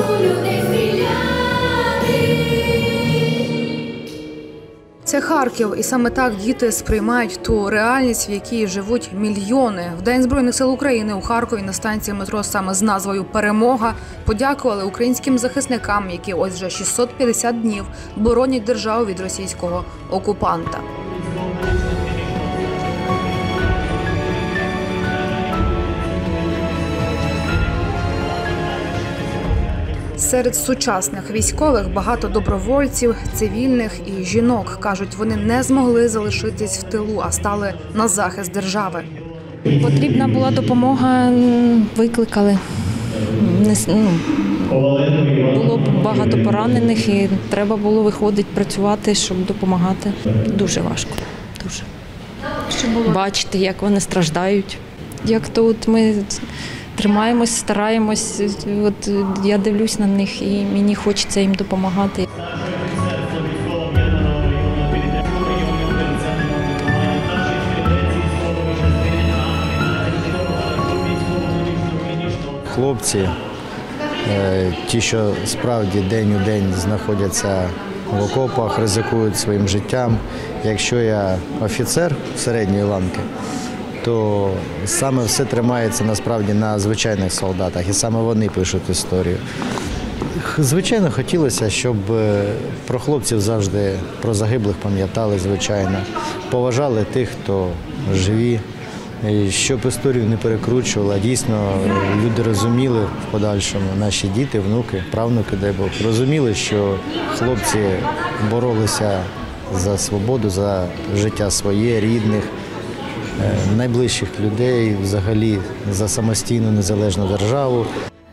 Це Харків, і саме так діти сприймають ту реальність, в якій живуть мільйони. В День Збройних сил України у Харкові на станції метро саме з назвою «Перемога» подякували українським захисникам, які ось вже 650 днів боронять державу від російського окупанта. Серед сучасних військових багато добровольців, цивільних і жінок. Кажуть, вони не змогли залишитись в тилу, а стали на захист держави. Потрібна була допомога, викликали. Було багато поранених і треба було виходити, працювати, щоб допомагати. Дуже важко, дуже. Бачити, як вони страждають, як тут ми тримаємось, стараємось. От я дивлюсь на них і мені хочеться їм допомагати. Хлопці, ті, що справді день у день знаходяться в окопах, ризикують своїм життям. Якщо я офіцер середньої ланки, то саме все тримається насправді на звичайних солдатах, і саме вони пишуть історію. Звичайно, хотілося, щоб про хлопців завжди, про загиблих пам'ятали, звичайно, поважали тих, хто живі, щоб історію не перекручували, а дійсно люди розуміли в подальшому, наші діти, внуки, правнуки, дай Бог, розуміли, що хлопці боролися за свободу, за життя своє, рідних, найближчих людей, взагалі за самостійну незалежну державу.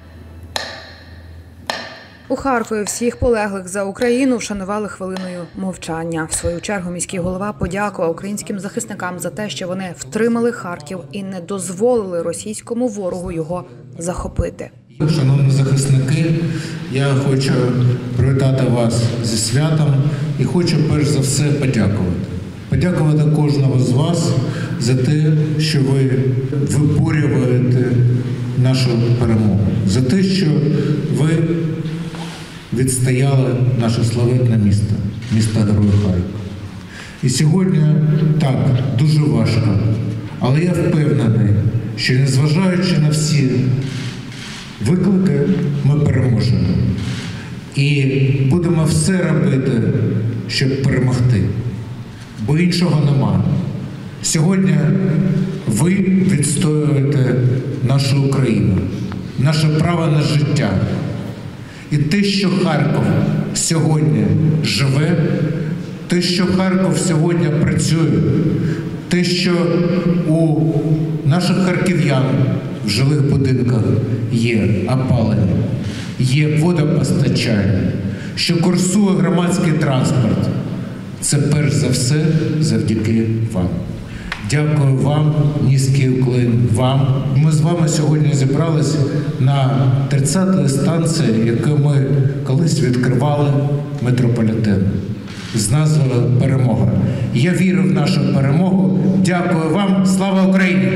У Харкові всіх полеглих за Україну вшанували хвилиною мовчання. В свою чергу міський голова подякував українським захисникам за те, що вони втримали Харків і не дозволили російському ворогу його захопити. Шановні захисники, я хочу привітати вас зі святом і хочу перш за все подякувати. Подякувати кожного з вас за те, що ви виборюєте нашу перемогу, за те, що ви відстояли наше славетне місто, місто-герой Харків. І сьогодні так, дуже важко, але я впевнений, що незважаючи на всі виклики, ми переможемо. І будемо все робити, щоб перемогти, бо іншого нема. Сьогодні ви відстоюєте нашу Україну, наше право на життя. І те, що Харків сьогодні живе, те, що Харків сьогодні працює, те, що у наших харків'ян в жилих будинках є опалення, є водопостачання, що курсує громадський транспорт, це перш за все завдяки вам. Дякую вам, низький уклін вам. Ми з вами сьогодні зібралися на 30-й станції, яку ми колись відкривали, метрополітен, з назвою «Перемога». Я вірю в нашу перемогу. Дякую вам. Слава Україні!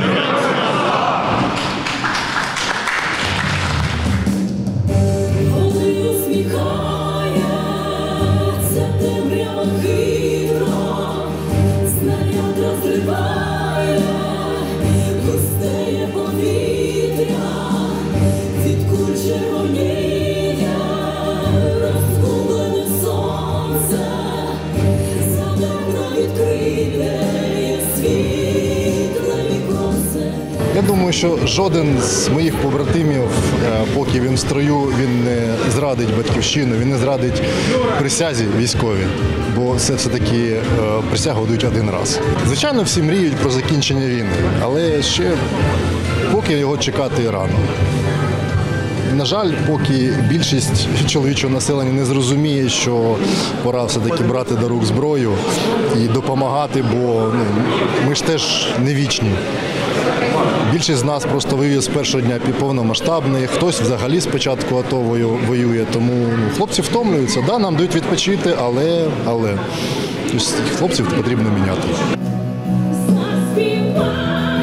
Я думаю, що жоден з моїх побратимів, поки він в строю, він не зрадить батьківщину, він не зрадить присязі військовій, бо це все-таки присягу дають один раз. Звичайно, всі мріють про закінчення війни, але ще поки його чекати рано. На жаль, поки більшість чоловічого населення не зрозуміє, що пора все-таки брати до рук зброю і допомагати, бо ми ж теж не вічні. Більшість з нас просто воює з першого дня повномасштабний, хтось взагалі спочатку АТО воює, тому хлопці втомлюються. Да, нам дають відпочити, але хлопців потрібно міняти.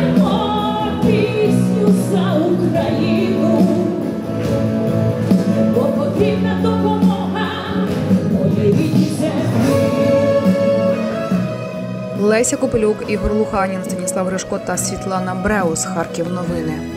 Заспіваємо пісню за Україну. Леся Копилюк, Ігор Луханін, Станіслав Гришко та Світлана Бреус. Харків новини.